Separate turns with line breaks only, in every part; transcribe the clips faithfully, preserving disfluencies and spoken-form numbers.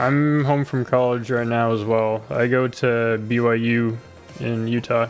I'm home from college right now as well. I go to B Y U in Utah.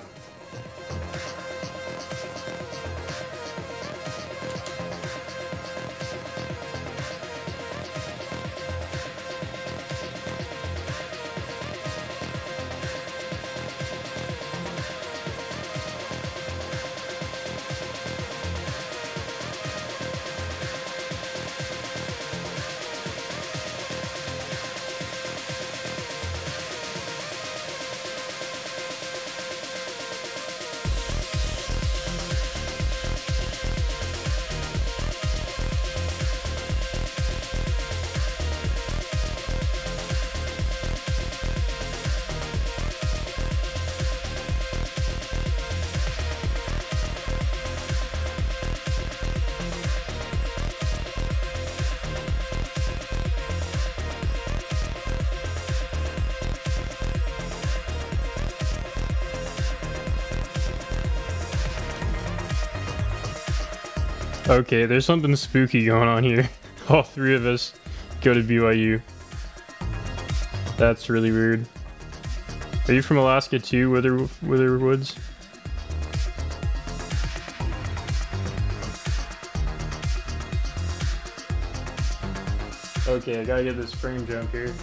Okay, there's something spooky going on here. All three of us go to B Y U. That's really weird. Are you from Alaska too, Wither Witherwoods? Okay, I gotta get this frame jump here.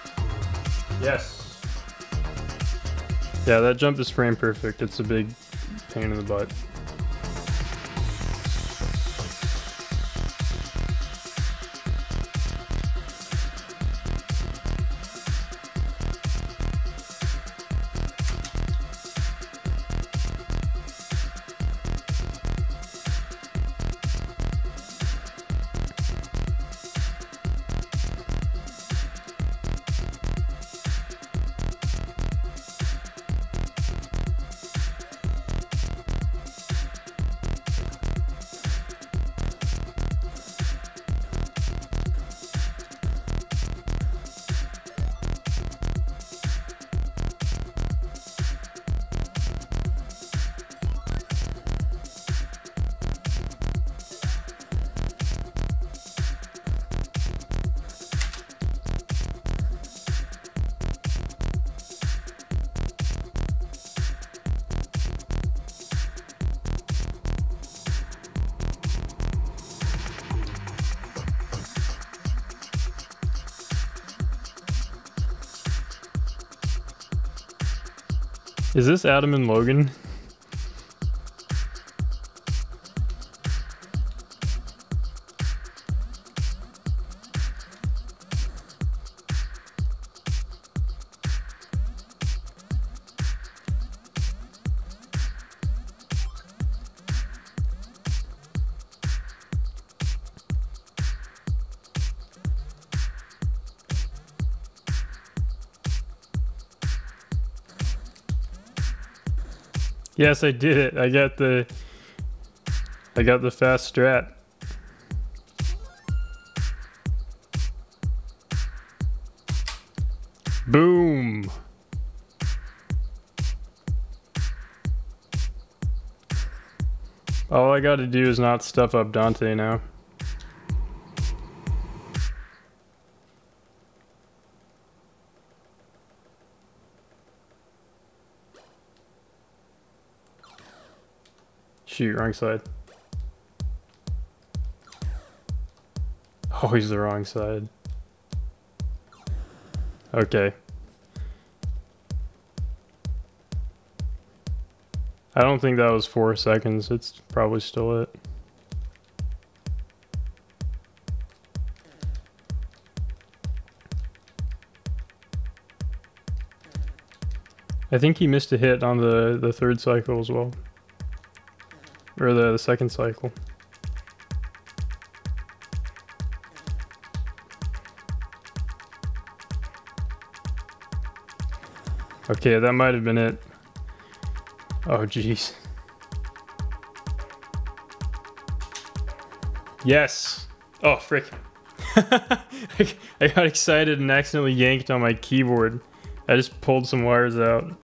Yes. Yeah, that jump is frame perfect. It's a big pain in the butt. Is this Adam and Logan? Yes, I did it. I got the I got the fast strat. Boom. All I got to do is not stuff up Dante now. Shoot, wrong side. Always the wrong side. Okay. I don't think that was four seconds. It's probably still it. I think he missed a hit on the, the third cycle as well. Or the, the second cycle. Okay, that might have been it. Oh, jeez. Yes! Oh, frick. I got excited and accidentally yanked on my keyboard. I just pulled some wires out.